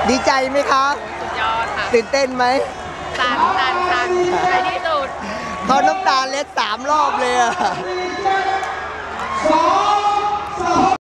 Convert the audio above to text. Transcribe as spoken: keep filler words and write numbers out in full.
ดีใจไหมคะสุดยอดค่ะตื่นเต้นไหมสั่นสั่นสั่นในที่สุดเขาน้ำตาเล็ดสามรอบเลยอะ